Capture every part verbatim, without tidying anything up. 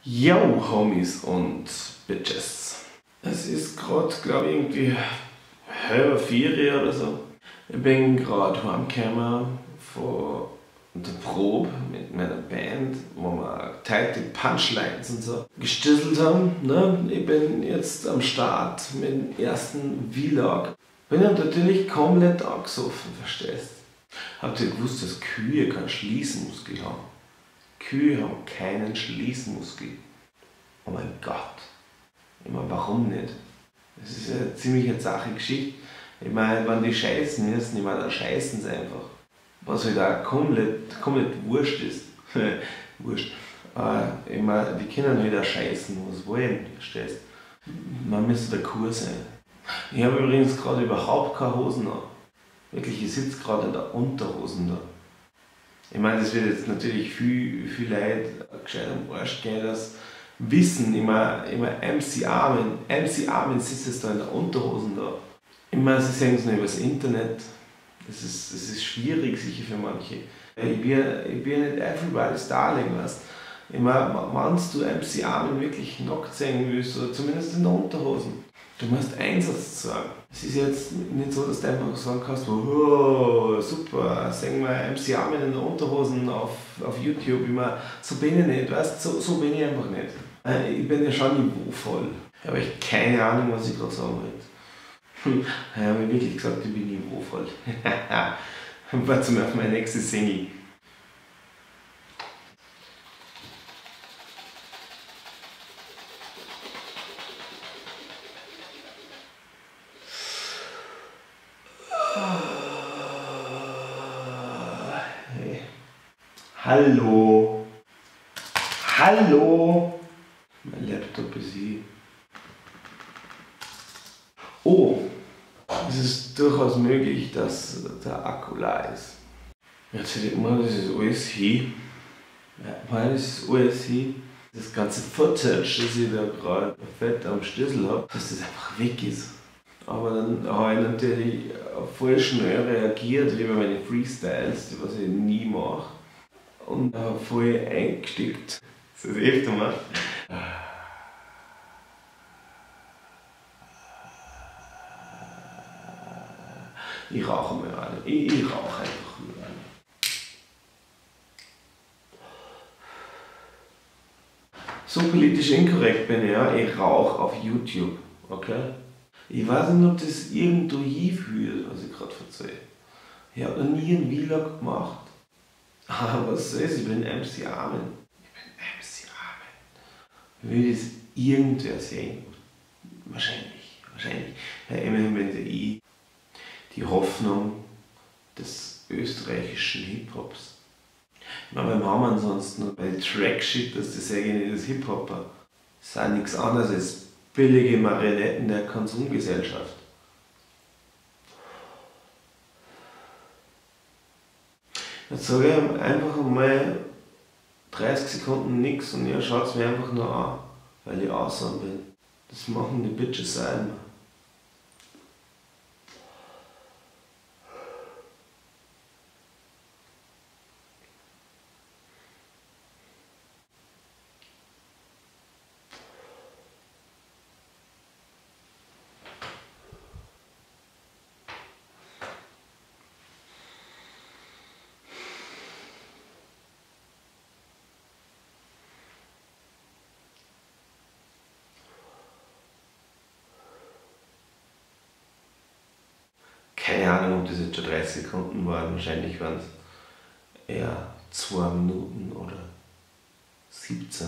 Yo, Homies und Bitches. Es ist gerade, glaube ich, irgendwie halb vier oder so. Ich bin gerade heimgekommen von der Probe mit meiner Band, wo wir teilte Punchlines und so gestisselt haben. Ne? Ich bin jetzt am Start mit dem ersten Vlog. Bin natürlich komplett angesoffen, verstehst du? Habt ihr gewusst, dass Kühe keinen Schließmuskel haben? Kühe haben keinen Schließmuskel. Oh mein Gott. Ich meine, warum nicht? Das ist ja eine ziemlich eine zache Geschichte. Ich meine, wenn die scheißen müssen, ich meine, dann scheißen sie einfach. Was halt auch komplett, komplett wurscht ist. Wurscht. Aber ich meine, die können halt auch scheißen, was wollen, verstehst du? Man müsste der Kur sein. Ich habe übrigens gerade überhaupt keine Hosen an. Wirklich, ich sitze gerade in der Unterhosen da. Ich meine, das wird jetzt natürlich viel, viel Leute gescheit am Arsch gehen, das wissen. Ich meine, ich meine M C Armin, M C Armin sitzt jetzt da in der Unterhosen da. Ich meine, sie sehen es nur übers Internet. Das ist, das ist schwierig sicher für manche. Ich bin, ich bin nicht everybody's darling, weißt du. Ich meine, meinst du M C Armin wirklich nackt sehen willst, oder zumindest in der Unterhosen? Du musst Einsatz sagen. Es ist jetzt nicht so, dass du einfach sagen kannst, oh, super, sehen wir M C Armin in der Unterhosen auf, auf YouTube. Ich meine, so bin ich nicht, weißt du, so, so bin ich einfach nicht. Ich bin ja schon niveauvoll. Aber ich habe keine Ahnung, was ich gerade sagen wollte. Hm, ich habe mir wirklich gesagt, ich bin niveauvoll. Warte mal auf meine nächste Single. Hey. Hallo. Hallo. Mein Laptop ist hier. Oh, es ist durchaus möglich, dass der Akku leer ist. Jetzt hätte ich immer, das ist alles hier. Ja, weil das ist alles hier. Das ganze Footage, das ich da gerade fett am Schlüssel habe, dass das einfach weg ist. Aber dann habe ich natürlich voll schnell reagiert, wie bei meinen Freestyles, was ich nie mache. Und habe voll eingesteckt. Das ist öfter mal. Ich rauche mir eine. Ich, ich rauche einfach mir eine. So politisch inkorrekt bin ich, ja. Ich rauche auf YouTube. Okay? Ich weiß nicht, ob das irgendwo hinführt, was ich gerade erzähle. Ich habe noch nie einen Vlog gemacht. Aber was soll's, ich bin M C Armin. Ich bin M C Armin. Will das irgendwer sehen? Wahrscheinlich. Wahrscheinlich. Ja, immerhin bin ich die Hoffnung des österreichischen Hip-Hops. Ich meine, beim haben wir ansonsten bei Trackshit, dass das eigentlich das Hip-Hopper sind nichts anderes als billige Marionetten der Konsumgesellschaft. Jetzt sage ich einfach mal dreißig Sekunden nichts und ihr schaut es mir einfach nur an, weil ich außer bin. Das machen die Bitches auch immer. Keine Ahnung, ob das jetzt schon dreißig Sekunden waren, wahrscheinlich waren es eher zwei Minuten oder siebzehn.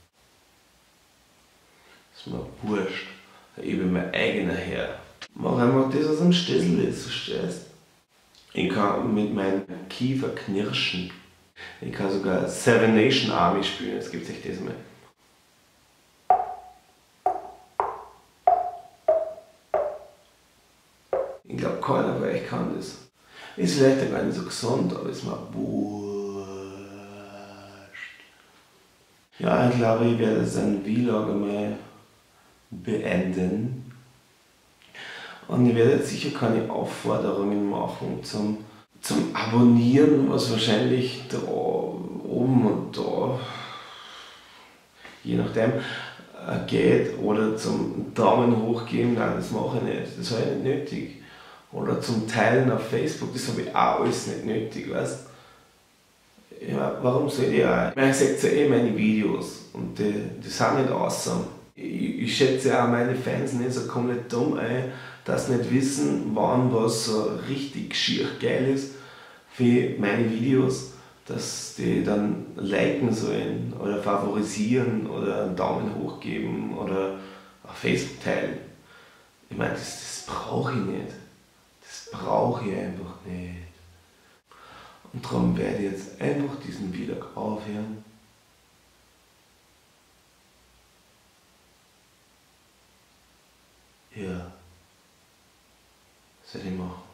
Das ist mir wurscht. Ich bin mein eigener Herr. Mach einfach das, was am Schlüssel ist, verstehst du? Ich kann mit meinem Kiefer knirschen. Ich kann sogar Seven Nation Army spielen, jetzt gibt es echt das mal. Ich glaube, keiner von euch kann das. Ist vielleicht gar nicht so gesund, aber ist mir wurscht. Ja, ich glaube, ich werde seinen Vlog einmal beenden. Und ich werde jetzt sicher keine Aufforderungen machen zum, zum Abonnieren, was wahrscheinlich da oben und da je nachdem, äh, geht. Oder zum Daumen hoch geben, nein, das mache ich nicht, das habe ich nicht nötig. Oder zum Teilen auf Facebook, das habe ich auch alles nicht nötig, weißt. Ja, warum soll ich auch? Ich meine, ich sehe ja eh meine Videos und die, die sind nicht awesome. Ich, ich schätze auch meine Fans nicht so komplett dumm ein, dass sie nicht wissen, wann was so richtig schier geil ist für meine Videos, dass die dann liken sollen oder favorisieren oder einen Daumen hoch geben oder auf Facebook teilen. Ich meine, das, das brauche ich nicht. Das brauche ich einfach nicht. Und darum werde ich jetzt einfach diesen Vlog aufhören. Ja, was soll ich machen?